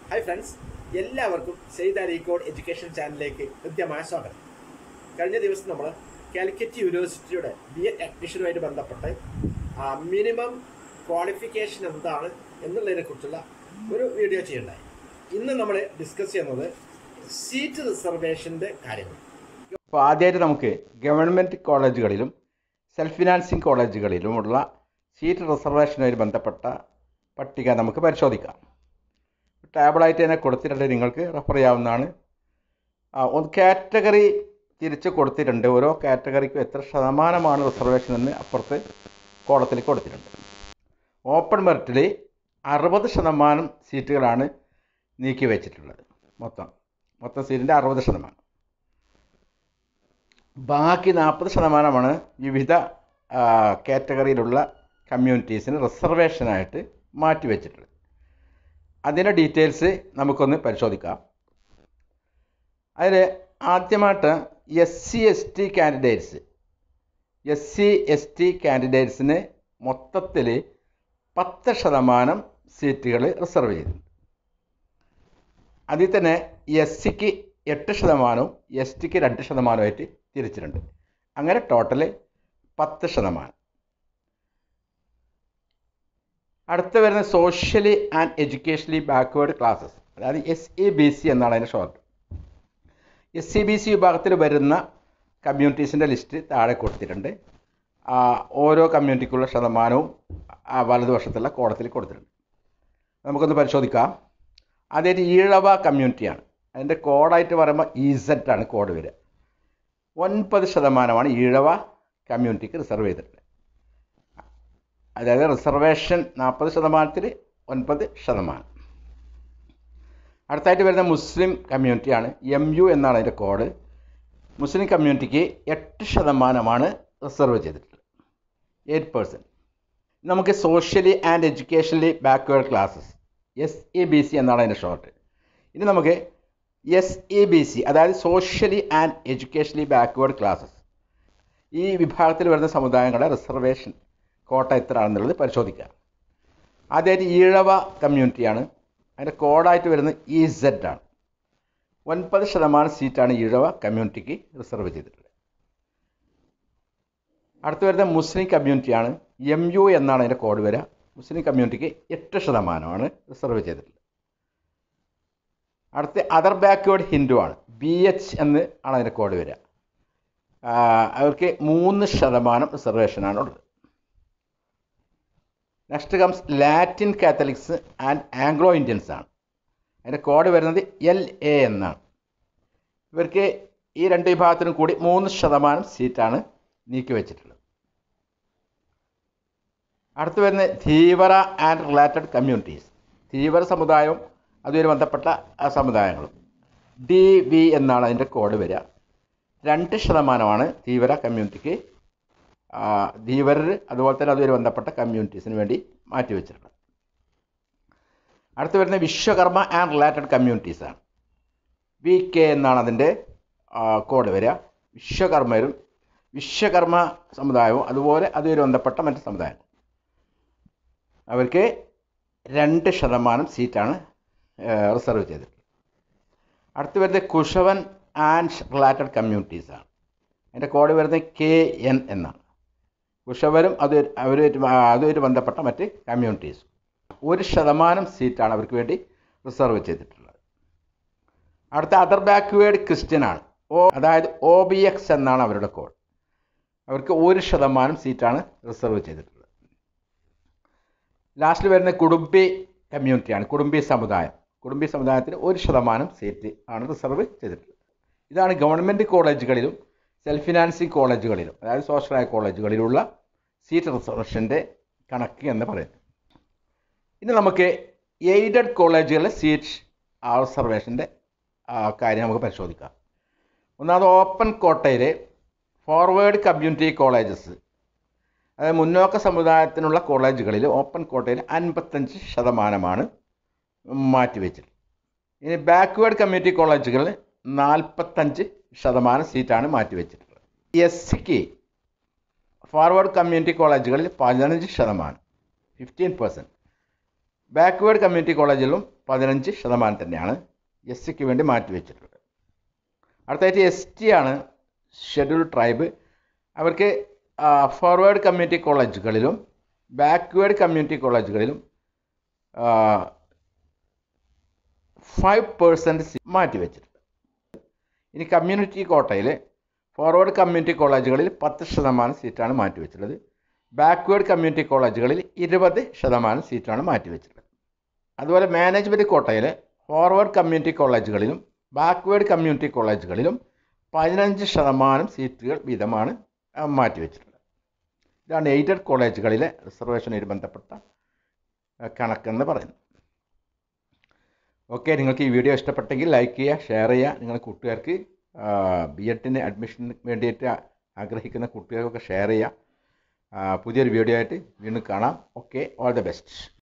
Hi friends, എല്ലാവർക്കും Syed Areekode education ചാനലിലേക്ക് ഹൃദ്യമായ സ്വാഗതം. കഴിഞ്ഞ ദിവസം നമ്മൾ കാലിക്കറ്റ് യൂണിവേഴ്സിറ്റിയുടെ BA അഡ്മിഷനുമായിട്ട് ബന്ധപ്പെട്ട് മിനിമം ക്വാളിഫിക്കേഷൻ എന്താണ് എന്നുള്ളതിനെ കുറിച്ചുള്ള ഒരു വീഡിയോ ചെയ്യണ്ടായി. ഇന്ന് നമ്മൾ ഡിസ്കസ് ചെയ്യുന്നത് സീറ്റ് റിസർവേഷൻ്റെ കാര്യങ്ങൾ. അപ്പോൾ ആദ്യമായിട്ട് നമുക്ക് ഗവൺമെൻറ് കോളേജുകളിലും സെൽഫ് ഫിനാൻസിങ് കോളേജുകളിലുമുള്ള സീറ്റ് റിസർവേഷനുമായി ബന്ധപ്പെട്ട പട്ടിക നമുക്ക് പരിശോധിക്കാം. ടേബിളായിട്ട് തന്നെ കൊടുത്തിട്ടുണ്ട്, നിങ്ങൾക്ക് റെഫർ ചെയ്യാവുന്നതാണ്. ഒന്ന് കാറ്റഗറി തിരിച്ച് കൊടുത്തിട്ടുണ്ട്. ഓരോ കാറ്റഗറിക്കും എത്ര ശതമാനമാണ് റിസർവേഷൻ എന്ന് അപ്പുറത്ത് കോളത്തിൽ കൊടുത്തിട്ടുണ്ട്. ഓപ്പൺ മെറിറ്റിൽ 60% സീറ്റുകളാണ് നീക്കി വെച്ചിട്ടുള്ളത്. മൊത്തം സീറ്റിൻ്റെ 60%. ബാക്കി 40% വിവിധ കാറ്റഗറിയിലുള്ള കമ്മ്യൂണിറ്റീസിന് റിസർവേഷനായിട്ട് മാറ്റിവെച്ചിട്ടുള്ളത്. അതിൻ്റെ ഡീറ്റെയിൽസ് നമുക്കൊന്ന് പരിശോധിക്കാം. അതിൽ ആദ്യമായിട്ട് SC/ST കാൻഡിഡേറ്റ്സിന് മൊത്തത്തിൽ 10% സീറ്റുകൾ റിസർവ് ചെയ്തിട്ടുണ്ട്. അതിൽ തന്നെ SCക്ക് 8%, STക്ക് 2% തിരിച്ചിട്ടുണ്ട്. അങ്ങനെ ടോട്ടൽ 10%. അടുത്ത വരുന്ന socially and educationally backward classes, അതായത് SEBC എന്നാണ് അതിൻ്റെ ഷോർട്ട്. SEBC വിഭാഗത്തിൽ വരുന്ന കമ്മ്യൂണിറ്റീസിൻ്റെ ലിസ്റ്റ് താഴെ കൊടുത്തിട്ടുണ്ട്. ഓരോ കമ്മ്യൂണിറ്റിക്കുള്ള ശതമാനവും വലതുവശത്തുള്ള കോളത്തിൽ കൊടുത്തിട്ടുണ്ട്. നമുക്കൊന്ന് പരിശോധിക്കാം. ആദ്യമായിട്ട് ഈഴവ കമ്മ്യൂണിറ്റിയാണ്. അതിൻ്റെ കോഡായിട്ട് പറയുമ്പോൾ EZ ആണ് കോഡ് വരിക. 9% ഈഴവ കമ്മ്യൂണിറ്റിക്ക് റിസർവ് ചെയ്തിട്ടുണ്ട്. അതായത് റിസർവേഷൻ 40%-ൽ 9%. അടുത്തായിട്ട് വരുന്ന മുസ്ലിം കമ്മ്യൂണിറ്റിയാണ്. MU എന്നാണ് അതിൻ്റെ കോഡ്. മുസ്ലിം കമ്മ്യൂണിറ്റിക്ക് 8% റിസർവ് ചെയ്തിട്ടുള്ളത്, 8%. നമുക്ക് socially and educationally backward classes, SEBC എന്നാണ് അതിൻ്റെ ഷോർട്ട്. ഇനി നമുക്ക് SEBC, അതായത് socially and educationally backward classes, ഈ വിഭാഗത്തിൽ വരുന്ന സമുദായങ്ങളുടെ റിസർവേഷൻ കോട്ട എത്രയാണെന്നുള്ളത് പരിശോധിക്കാം. ആദ്യമായിട്ട് ഈഴവ കമ്മ്യൂണിറ്റിയാണ്. അതിൻ്റെ കോഡായിട്ട് വരുന്നത് EZ ആണ്. 9% സീറ്റാണ് ഈഴവ കമ്മ്യൂണിറ്റിക്ക് റിസർവ് ചെയ്തിട്ടുള്ളത്. അടുത്ത് വരുന്ന മുസ്ലിം കമ്മ്യൂണിറ്റിയാണ്. MU എന്നാണ് അതിൻ്റെ കോഡ് വരിക. മുസ്ലിം കമ്മ്യൂണിറ്റിക്ക് 8% റിസർവ് ചെയ്തിട്ടുള്ളത്. അടുത്ത അതർ ബാക്ക്വേർഡ് ഹിന്ദു ആണ്. BH എന്ന് ആണ് അതിൻ്റെ കോഡ് വരിക. അവർക്ക് 3% റിസർവേഷനാണ് ഉള്ളത്. Next comes Latin Catholics and Anglo Indians ആണ്. അതിൻ്റെ കോഡ് വരുന്നത് LA എന്നാണ്. ഇവർക്ക് ഈ രണ്ട് വിഭാഗത്തിനും കൂടി 3% സീറ്റാണ് നീക്കി വെച്ചിട്ടുള്ളത്. അടുത്ത് വരുന്ന Dheevara and related communities, Dheevara സമുദായവും അതുമായി ബന്ധപ്പെട്ട സമുദായങ്ങളും, DV എന്നാണ് അതിൻ്റെ കോഡ് വരിക. 2% ധീവര കമ്മ്യൂണിറ്റിക്ക്, ധീവരർ അതുപോലെ തന്നെ അതുമായി ബന്ധപ്പെട്ട കമ്മ്യൂണിറ്റീസിന് വേണ്ടി മാറ്റിവെച്ചിട്ടുള്ളത്. അടുത്ത് വരുന്ന വിശ്വകർമ്മ ആൻഡ് റിലേറ്റഡ് കമ്മ്യൂണിറ്റീസാണ്. VK എന്നാണ് അതിൻ്റെ കോഡ് വരിക. വിശ്വകർമ്മ സമുദായവും അതുപോലെ അതുമായി ബന്ധപ്പെട്ട മറ്റ് സമുദായം, അവർക്ക് 2% സീറ്റാണ് റിസർവ് ചെയ്തിട്ടുള്ളത്. അടുത്ത് വരുന്നത് കുശവൻ ആൻഡ് റിലേറ്റഡ് കമ്മ്യൂണിറ്റീസാണ്. അതിൻ്റെ കോഡ് വരുന്നത് KN എന്നാണ്. കുശവരും അതുമായിട്ട് ബന്ധപ്പെട്ട മറ്റ് കമ്മ്യൂണിറ്റീസും 1% സീറ്റാണ് അവർക്ക് വേണ്ടി റിസർവ് ചെയ്തിട്ടുള്ളത്. അടുത്ത അതർ ബാക്ക്വേർഡ് ക്രിസ്ത്യനാണ്. അതായത് OBX എന്നാണ് അവരുടെ കോഡ്. അവർക്ക് 1% സീറ്റാണ് റിസർവ് ചെയ്തിട്ടുള്ളത്. ലാസ്റ്റിൽ വരുന്ന കുടുംബി കമ്മ്യൂണിറ്റിയാണ്. കുടുംബി സമുദായത്തിന് 1% സീറ്റ് ആണ് റിസർവ് ചെയ്തിട്ടുള്ളത്. ഇതാണ് ഗവൺമെൻറ് കോളേജുകളിലും സെൽഫ് ഫിനാൻസിങ് കോളേജുകളിലും, അതായത് സ്വാശ്രയ കോളേജുകളിലുള്ള സീറ്റ് റിസർവേഷൻ്റെ കണക്ക് എന്ന് പറയുന്നത്. ഇനി നമുക്ക് എയ്ഡഡ് കോളേജുകളിലെ സീറ്റ് റിസർവേഷൻ്റെ കാര്യം നമുക്ക് പരിശോധിക്കാം. ഒന്നാമത് ഓപ്പൺ കോട്ടയിലെ ഫോർവേഡ് കമ്മ്യൂണിറ്റി കോളേജസ്, അതായത് മുന്നോക്ക സമുദായത്തിനുള്ള കോളേജുകളിൽ ഓപ്പൺ കോട്ടയിൽ 55% മാറ്റിവെച്ചിട്ടുള്ളത്. ഇനി ബാക്ക്വേർഡ് കമ്മ്യൂണിറ്റി കോളേജുകളിൽ 45% സീറ്റാണ് മാറ്റിവെച്ചിട്ടുള്ളത്. SCക്ക് ഫോർവേഡ് കമ്മ്യൂണിറ്റി കോളേജുകളിൽ 15%, 15%. ബാക്ക്വേർഡ് കമ്മ്യൂണിറ്റി കോളേജിലും 15% തന്നെയാണ് എസ് സിക്ക് വേണ്ടി മാറ്റിവെച്ചിട്ടുള്ളത്. അടുത്തായിട്ട് എസ് ടി ആണ്, ഷെഡ്യൂൾഡ് ട്രൈബ്. അവർക്ക് ഫോർവേഡ് കമ്മ്യൂണിറ്റി കോളേജുകളിലും ബാക്ക്വേർഡ് കമ്മ്യൂണിറ്റി കോളേജുകളിലും 5% മാറ്റിവെച്ചിട്ടുണ്ട്. ഇനി കമ്മ്യൂണിറ്റി കോട്ടയിൽ ഫോർവേഡ് കമ്മ്യൂണിറ്റി കോളേജുകളിൽ 10% സീറ്റാണ് മാറ്റിവെച്ചിട്ടുള്ളത്. ബാക്ക്വേർഡ് കമ്മ്യൂണിറ്റി കോളേജുകളിൽ 20% സീറ്റാണ് മാറ്റിവെച്ചിട്ടുള്ളത്. അതുപോലെ മാനേജ്മെൻറ്റ് കോട്ടയിൽ ഫോർവേഡ് കമ്മ്യൂണിറ്റി കോളേജുകളിലും ബാക്ക്വേർഡ് കമ്മ്യൂണിറ്റി കോളേജുകളിലും 15% സീറ്റുകൾ വീതമാണ് മാറ്റിവെച്ചിട്ടുള്ളത്. ഇതാണ് എയ്ഡഡ് കോളേജുകളിലെ റിസർവേഷനുമായി ബന്ധപ്പെട്ട കണക്കെന്ന് പറയുന്നത്. ഓക്കെ, നിങ്ങൾക്ക് ഈ വീഡിയോ ഇഷ്ടപ്പെട്ടെങ്കിൽ ലൈക്ക് ചെയ്യുക, ഷെയർ ചെയ്യുക. നിങ്ങളുടെ കൂട്ടുകാർക്ക് ബി.എഡിന് അഡ്മിഷന് വേണ്ടിയിട്ട് ആഗ്രഹിക്കുന്ന കുട്ടികൾക്കൊക്കെ ഷെയർ ചെയ്യുക. പുതിയൊരു വീഡിയോ ആയിട്ട് വീണ്ടും കാണാം. Okay, all the best.